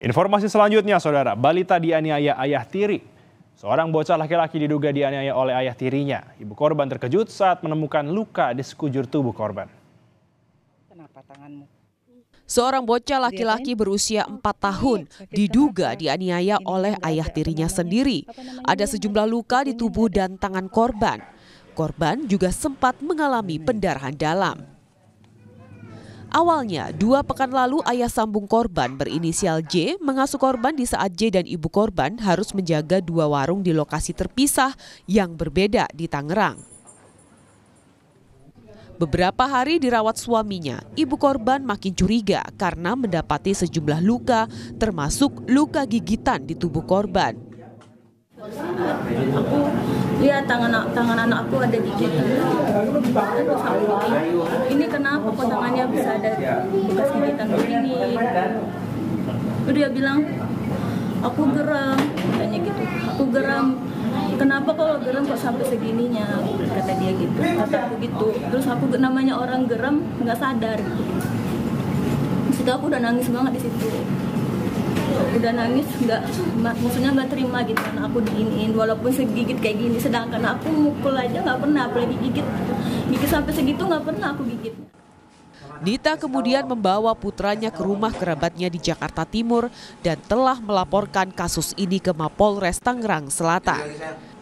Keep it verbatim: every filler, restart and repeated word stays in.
Informasi selanjutnya, saudara, balita dianiaya ayah tiri. Seorang bocah laki-laki diduga dianiaya oleh ayah tirinya. Ibu korban terkejut saat menemukan luka di sekujur tubuh korban. Kenapa tanganmu? Seorang bocah laki-laki berusia empat tahun diduga dianiaya oleh ayah tirinya sendiri. Ada sejumlah luka di tubuh dan tangan korban. Korban juga sempat mengalami pendarahan dalam. Awalnya, dua pekan lalu ayah sambung korban berinisial J mengasuh korban di saat J dan ibu korban harus menjaga dua warung di lokasi terpisah yang berbeda di Tangerang. Beberapa hari dirawat suaminya, ibu korban makin curiga karena mendapati sejumlah luka termasuk luka gigitan di tubuh korban. Aku lihat tangan tangan anak aku ada gigitan. Terus aku ini kenapa kok tangannya bisa ada bekas gigitan begini? Terus dia bilang, aku geram, katanya gitu. Aku geram. Kenapa kalau geram kok sampai segininya? Kata dia gitu. Kata aku gitu. Terus aku namanya orang geram nggak sadar. Situ aku udah nangis banget di situ. Udah nangis, nggak, maksudnya nggak terima gitu kan aku diiniin walaupun segigit kayak gini, sedangkan aku mukul aja nggak pernah, apalagi gigit gigit sampai segitu nggak pernah aku gigit. Nita kemudian membawa putranya ke rumah kerabatnya di Jakarta Timur dan telah melaporkan kasus ini ke Mapolres Tangerang Selatan.